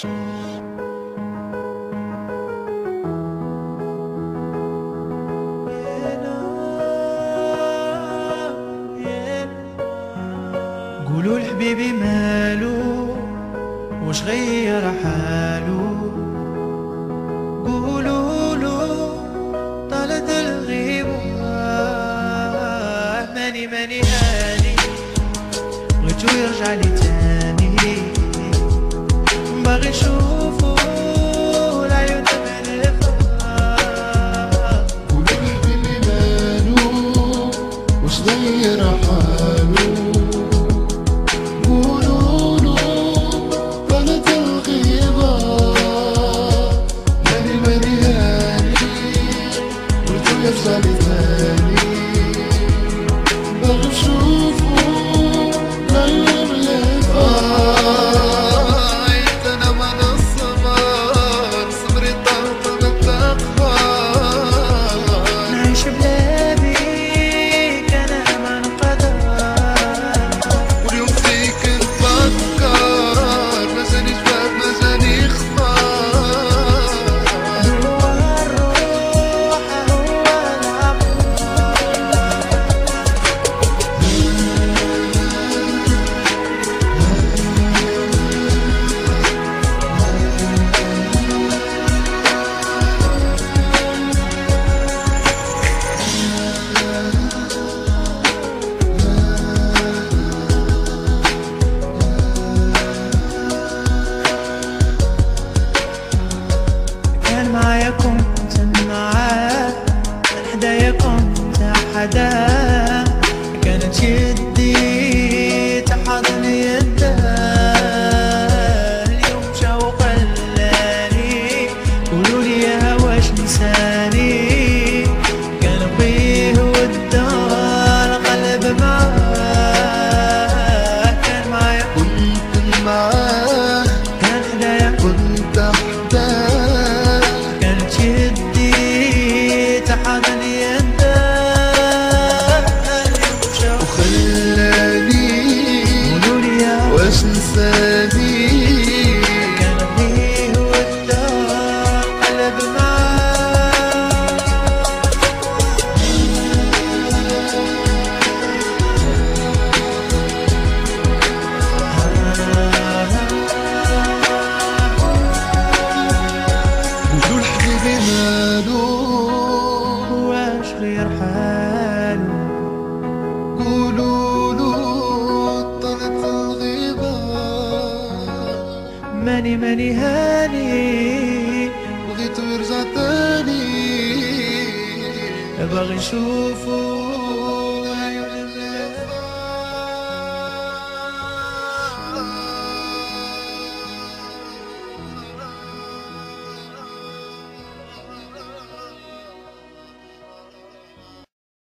قولوا لحبيبي مالو وش غير حالو، قولوا له طالت الغيبة، ماني هاني بغيتو يرجع لي تاني، باغي نشوفو العيون ملفة. قولوا لحبيبي مالو وش غير حالو، يفضل ثاني باغي نشوفو العيون ملفات. انا من الصبر صبري طاق من التقهر، نعيش بلا بيك انا ما نقدر، واليوم فيك نفكر مازالي جباب مازالي خفار. معايا كنت معاه، من حدايا كنت حدا، كانت يدي تحضن يده. اليوم جا وقلاني قولولي يا واش نساني، كان بيه والدار قلب معاه. كان معايا كنت معاه، كان حدايا كنت حداه، يدي تحضن يده. وخلاني قولولي يا واش نساني، كان بيه والدار قلب معاه. قولوا لحبيبي مالو واش غير حالو، قولوا له طلت الغيبة، ماني هاني بغيتو يرجع تاني، باغي نشوفو